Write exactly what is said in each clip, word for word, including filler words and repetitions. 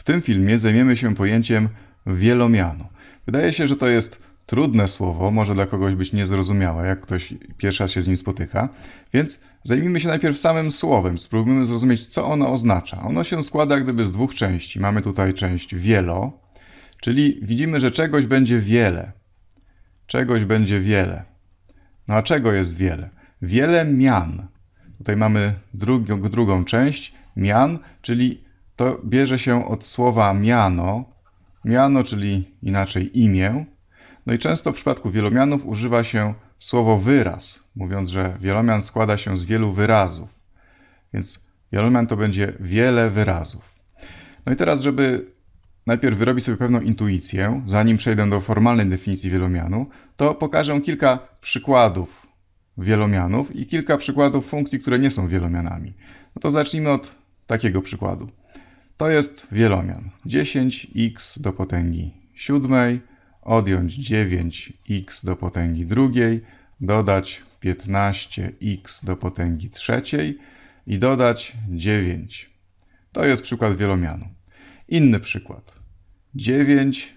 W tym filmie zajmiemy się pojęciem wielomianu. Wydaje się, że to jest trudne słowo, może dla kogoś być niezrozumiałe, jak ktoś pierwszy raz się z nim spotyka, więc zajmijmy się najpierw samym słowem, spróbujmy zrozumieć, co ono oznacza. Ono się składa jak gdyby z dwóch części. Mamy tutaj część wielo, czyli widzimy, że czegoś będzie wiele. Czegoś będzie wiele. No a czego jest wiele? Wiele mian. Tutaj mamy drugą, drugą część, mian, czyli to bierze się od słowa miano. Miano, czyli inaczej imię. No i często w przypadku wielomianów używa się słowo wyraz, mówiąc, że wielomian składa się z wielu wyrazów. Więc wielomian to będzie wiele wyrazów. No i teraz, żeby najpierw wyrobić sobie pewną intuicję, zanim przejdę do formalnej definicji wielomianu, to pokażę kilka przykładów wielomianów i kilka przykładów funkcji, które nie są wielomianami. No to zacznijmy od takiego przykładu. To jest wielomian. dziesięć x do potęgi siódmej, odjąć dziewięć x do potęgi drugiej, dodać piętnaście x do potęgi trzeciej i dodać dziewięć. To jest przykład wielomianu. Inny przykład. dziewięć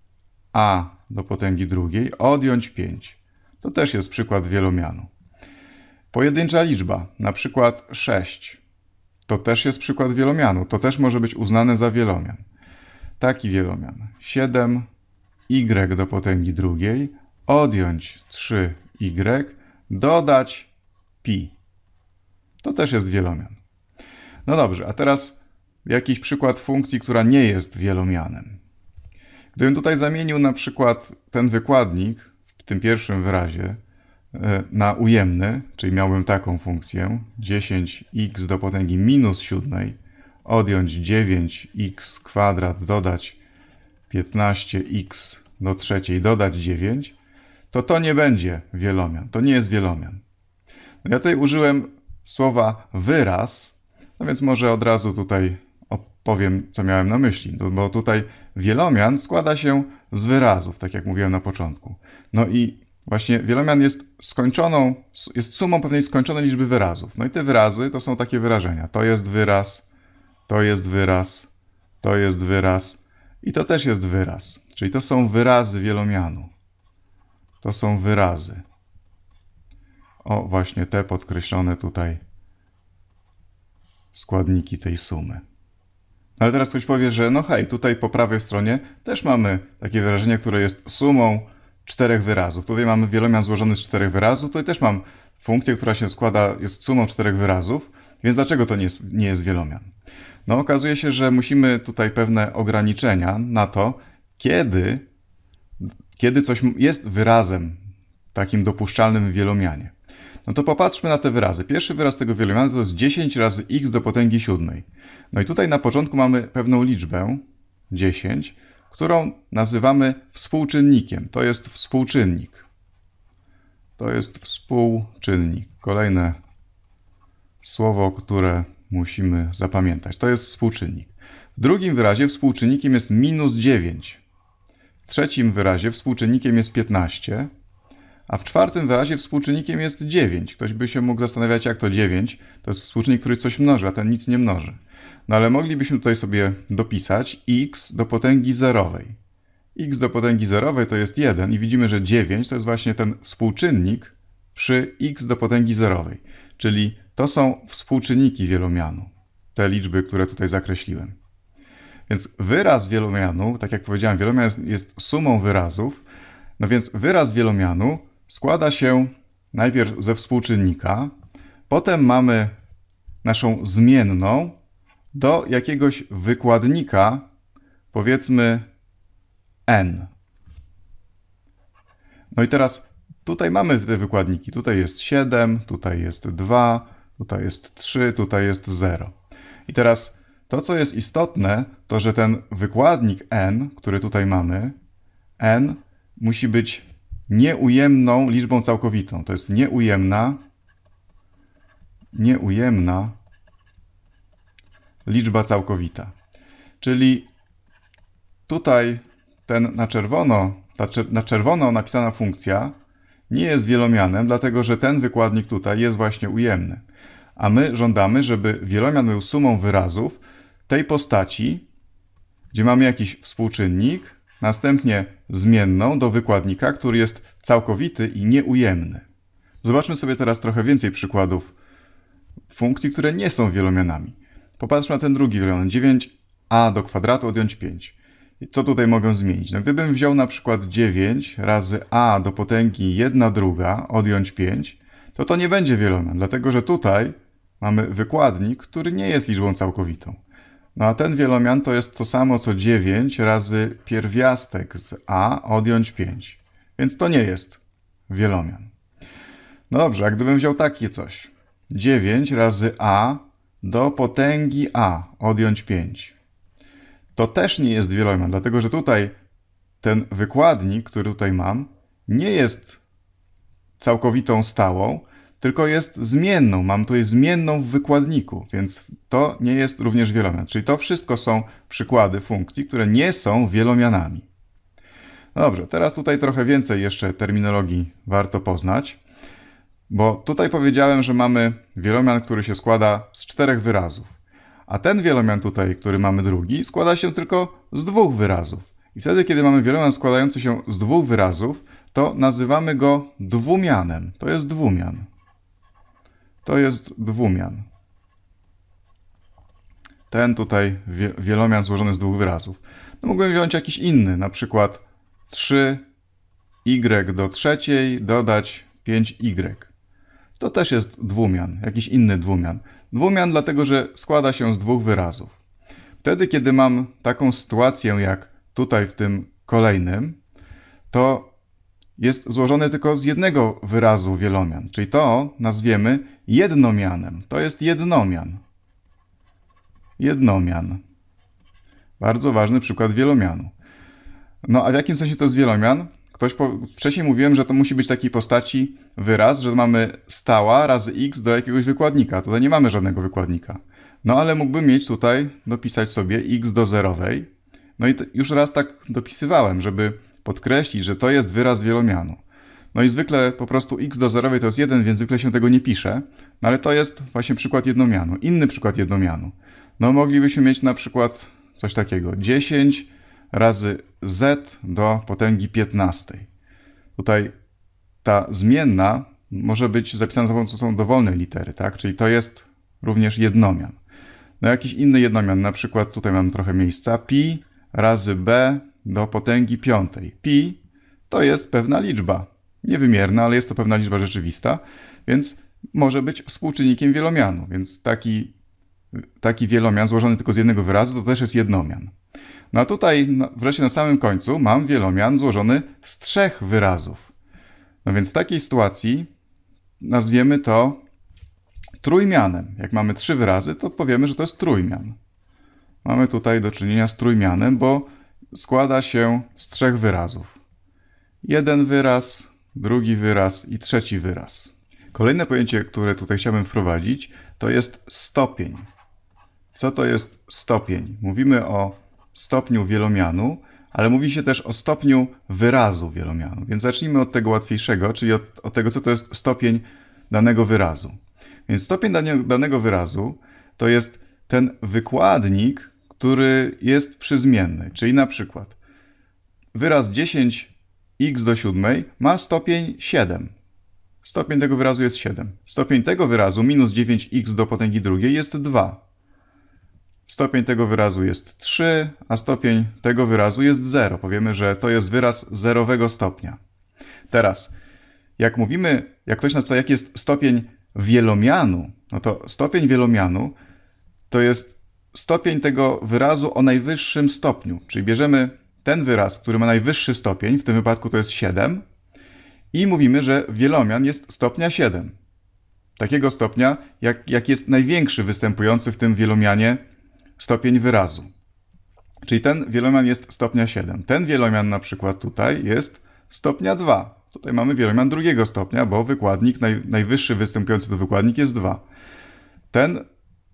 a do potęgi drugiej, odjąć pięć. To też jest przykład wielomianu. Pojedyncza liczba, na przykład sześć. To też jest przykład wielomianu. To też może być uznane za wielomian. Taki wielomian. siedem y do potęgi drugiej, odjąć trzy y, dodać pi. To też jest wielomian. No dobrze, a teraz jakiś przykład funkcji, która nie jest wielomianem. Gdybym tutaj zamienił na przykład ten wykładnik w tym pierwszym wyrazie na ujemny, czyli miałbym taką funkcję dziesięć x do potęgi minus siódmej, odjąć dziewięć x kwadrat, dodać piętnaście x do trzeciej, dodać dziewięć, to to nie będzie wielomian. To nie jest wielomian. No ja tutaj użyłem słowa wyraz, no więc może od razu tutaj opowiem, co miałem na myśli, bo tutaj wielomian składa się z wyrazów, tak jak mówiłem na początku. No i właśnie wielomian jest skończoną, jest sumą pewnej skończonej liczby wyrazów. No i te wyrazy to są takie wyrażenia. To jest wyraz, to jest wyraz, to jest wyraz i to też jest wyraz. Czyli to są wyrazy wielomianu. To są wyrazy. O, właśnie te podkreślone tutaj składniki tej sumy. Ale teraz ktoś powie, że no hej, tutaj po prawej stronie też mamy takie wyrażenie, które jest sumą czterech wyrazów. Tutaj mamy wielomian złożony z czterech wyrazów. Tutaj też mam funkcję, która się składa, jest sumą czterech wyrazów. Więc dlaczego to nie jest, nie jest wielomian? No okazuje się, że musimy tutaj pewne ograniczenia na to, kiedy, kiedy coś jest wyrazem takim dopuszczalnym w wielomianie. No to popatrzmy na te wyrazy. Pierwszy wyraz tego wielomianu to jest dziesięć razy x do potęgi siódmej. No i tutaj na początku mamy pewną liczbę, dziesięć, którą nazywamy współczynnikiem. To jest współczynnik. To jest współczynnik. Kolejne słowo, które musimy zapamiętać. To jest współczynnik. W drugim wyrazie współczynnikiem jest minus dziewięć. W trzecim wyrazie współczynnikiem jest piętnaście. A w czwartym wyrazie współczynnikiem jest dziewięć. Ktoś by się mógł zastanawiać, jak to dziewięć. To jest współczynnik, który coś mnoży, a ten nic nie mnoży. No ale moglibyśmy tutaj sobie dopisać x do potęgi zerowej. X do potęgi zerowej to jest jeden i widzimy, że dziewięć to jest właśnie ten współczynnik przy x do potęgi zerowej. Czyli to są współczynniki wielomianu. Te liczby, które tutaj zakreśliłem. Więc wyraz wielomianu, tak jak powiedziałem, wielomian jest, jest sumą wyrazów. No więc wyraz wielomianu składa się najpierw ze współczynnika, potem mamy naszą zmienną do jakiegoś wykładnika, powiedzmy n. No i teraz tutaj mamy te wykładniki. Tutaj jest siedem, tutaj jest dwa, tutaj jest trzy, tutaj jest zero. I teraz to, co jest istotne, to że ten wykładnik n, który tutaj mamy, n musi być nieujemną liczbą całkowitą. To jest nieujemna, nieujemna liczba całkowita. Czyli tutaj ten na czerwono, ta na czerwono napisana funkcja nie jest wielomianem, dlatego że ten wykładnik tutaj jest właśnie ujemny. A my żądamy, żeby wielomian był sumą wyrazów tej postaci, gdzie mamy jakiś współczynnik, następnie zmienną do wykładnika, który jest całkowity i nieujemny. Zobaczmy sobie teraz trochę więcej przykładów funkcji, które nie są wielomianami. Popatrzmy na ten drugi wielomian. dziewięć a do kwadratu odjąć pięć. I co tutaj mogę zmienić? No gdybym wziął na przykład dziewięć razy a do potęgi jedna druga odjąć pięć, to to nie będzie wielomian, dlatego że tutaj mamy wykładnik, który nie jest liczbą całkowitą. No a ten wielomian to jest to samo co dziewięć razy pierwiastek z a odjąć pięć. Więc to nie jest wielomian. No dobrze, a gdybym wziął takie coś. dziewięć razy a do potęgi a odjąć pięć. To też nie jest wielomian, dlatego że tutaj ten wykładnik, który tutaj mam, nie jest całkowitą stałą, tylko jest zmienną. Mam tutaj zmienną w wykładniku, więc to nie jest również wielomian. Czyli to wszystko są przykłady funkcji, które nie są wielomianami. No dobrze, teraz tutaj trochę więcej jeszcze terminologii warto poznać, bo tutaj powiedziałem, że mamy wielomian, który się składa z czterech wyrazów. A ten wielomian tutaj, który mamy drugi, składa się tylko z dwóch wyrazów. I wtedy, kiedy mamy wielomian składający się z dwóch wyrazów, to nazywamy go dwumianem. To jest dwumian. To jest dwumian. Ten tutaj wielomian złożony z dwóch wyrazów. No mógłbym wziąć jakiś inny, na przykład trzy y do trzeciej dodać pięć y. To też jest dwumian, jakiś inny dwumian. Dwumian dlatego, że składa się z dwóch wyrazów. Wtedy, kiedy mam taką sytuację jak tutaj w tym kolejnym, to jest złożony tylko z jednego wyrazu wielomian, czyli to nazwiemy jednomianem. To jest jednomian. Jednomian. Bardzo ważny przykład wielomianu. No a w jakim sensie to jest wielomian? Ktoś po... Wcześniej mówiłem, że to musi być takiej postaci wyraz, że mamy stała razy x do jakiegoś wykładnika. Tutaj nie mamy żadnego wykładnika. No ale mógłbym mieć tutaj, dopisać sobie x do zerowej. No i już raz tak dopisywałem, żeby podkreślić, że to jest wyraz wielomianu. No i zwykle po prostu x do zerowej to jest jeden, więc zwykle się tego nie pisze. No ale to jest właśnie przykład jednomianu. Inny przykład jednomianu. No moglibyśmy mieć na przykład coś takiego. dziesięć razy z do potęgi piętnastej. Tutaj ta zmienna może być zapisana za pomocą dowolnej litery, tak? Czyli to jest również jednomian. No jakiś inny jednomian, na przykład tutaj mam trochę miejsca. Pi razy b do potęgi piątej. Pi to jest pewna liczba. Niewymierna, ale jest to pewna liczba rzeczywista, więc może być współczynnikiem wielomianu. Więc taki, taki wielomian złożony tylko z jednego wyrazu to też jest jednomian. No a tutaj wreszcie na samym końcu mam wielomian złożony z trzech wyrazów. No więc w takiej sytuacji nazwiemy to trójmianem. Jak mamy trzy wyrazy, to powiemy, że to jest trójmian. Mamy tutaj do czynienia z trójmianem, bo składa się z trzech wyrazów. Jeden wyraz, drugi wyraz i trzeci wyraz. Kolejne pojęcie, które tutaj chciałbym wprowadzić, to jest stopień. Co to jest stopień? Mówimy o stopniu wielomianu, ale mówi się też o stopniu wyrazu wielomianu. Więc zacznijmy od tego łatwiejszego, czyli od, od tego, co to jest stopień danego wyrazu. Więc stopień dane, danego wyrazu to jest ten wykładnik, który jest przyzmienny. Czyli na przykład wyraz dziesięć x do siódmej ma stopień siedem. Stopień tego wyrazu jest siedem. Stopień tego wyrazu minus dziewięć x do potęgi drugiej jest dwa. Stopień tego wyrazu jest trzy, a stopień tego wyrazu jest zero. Powiemy, że to jest wyraz zerowego stopnia. Teraz, jak mówimy, jak ktoś nas pyta, jaki jest stopień wielomianu, no to stopień wielomianu to jest stopień tego wyrazu o najwyższym stopniu. Czyli bierzemy ten wyraz, który ma najwyższy stopień, w tym wypadku to jest siedem, i mówimy, że wielomian jest stopnia siedem. Takiego stopnia, jak, jak jest największy występujący w tym wielomianie stopień wyrazu. Czyli ten wielomian jest stopnia siedem. Ten wielomian na przykład tutaj jest stopnia dwa. Tutaj mamy wielomian drugiego stopnia, bo wykładnik, naj, najwyższy występujący tu wykładnik jest dwa. Ten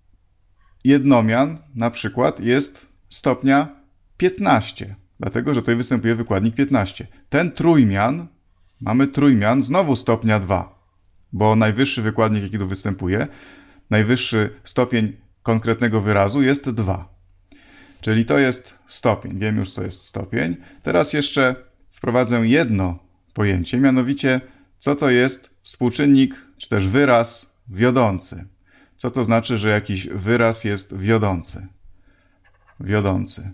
jednomian na przykład jest stopnia piętnaście, dlatego że tutaj występuje wykładnik piętnaście. Ten trójmian, mamy trójmian znowu stopnia dwa, bo najwyższy wykładnik, jaki tu występuje, najwyższy stopień konkretnego wyrazu jest dwa. Czyli to jest stopień. Wiem już, co jest stopień. Teraz jeszcze wprowadzę jedno pojęcie, mianowicie co to jest współczynnik, czy też wyraz wiodący. Co to znaczy, że jakiś wyraz jest wiodący? Wiodący.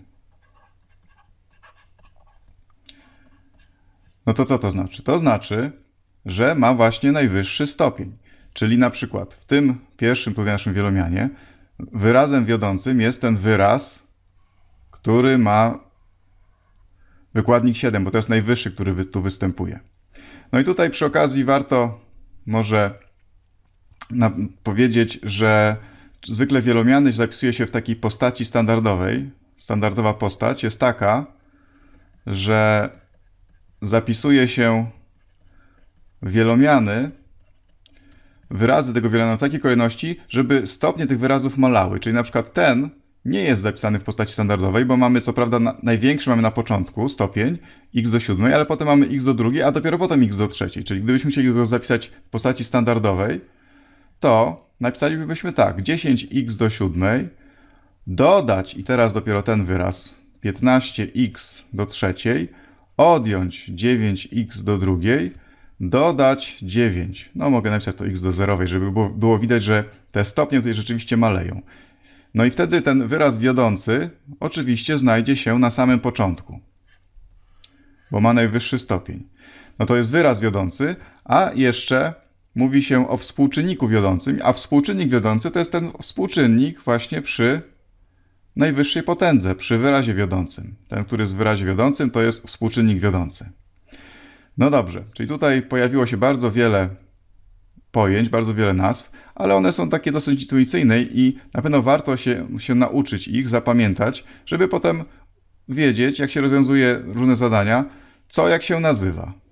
No to co to znaczy? To znaczy, że ma właśnie najwyższy stopień. Czyli na przykład w tym pierwszym tutaj naszym wielomianie wyrazem wiodącym jest ten wyraz, który ma wykładnik siedem, bo to jest najwyższy, który tu występuje. No i tutaj przy okazji warto może powiedzieć, że zwykle wielomiany zapisuje się w takiej postaci standardowej. Standardowa postać jest taka, że zapisuje się wielomiany, wyrazy tego wielomianu w takiej kolejności, żeby stopnie tych wyrazów malały. Czyli na przykład ten nie jest zapisany w postaci standardowej, bo mamy co prawda na, największy mamy na początku stopień x do siódmej, ale potem mamy x do drugiej, a dopiero potem x do trzeciej. Czyli gdybyśmy chcieli go zapisać w postaci standardowej, to napisalibyśmy tak, dziesięć x do siódmej, dodać, i teraz dopiero ten wyraz, piętnaście x do trzeciej, odjąć dziewięć x do drugiej, dodać dziewięć. No mogę napisać to x do zerowej, żeby było, było widać, że te stopnie tutaj rzeczywiście maleją. No i wtedy ten wyraz wiodący oczywiście znajdzie się na samym początku, bo ma najwyższy stopień. No to jest wyraz wiodący, a jeszcze mówi się o współczynniku wiodącym, a współczynnik wiodący to jest ten współczynnik właśnie przy najwyższej potędze, przy wyrazie wiodącym. Ten, który jest w wyrazie wiodącym, to jest współczynnik wiodący. No dobrze, czyli tutaj pojawiło się bardzo wiele pojęć, bardzo wiele nazw, ale one są takie dosyć intuicyjne i na pewno warto się, się nauczyć ich, zapamiętać, żeby potem wiedzieć, jak się rozwiązuje różne zadania, co jak się nazywa.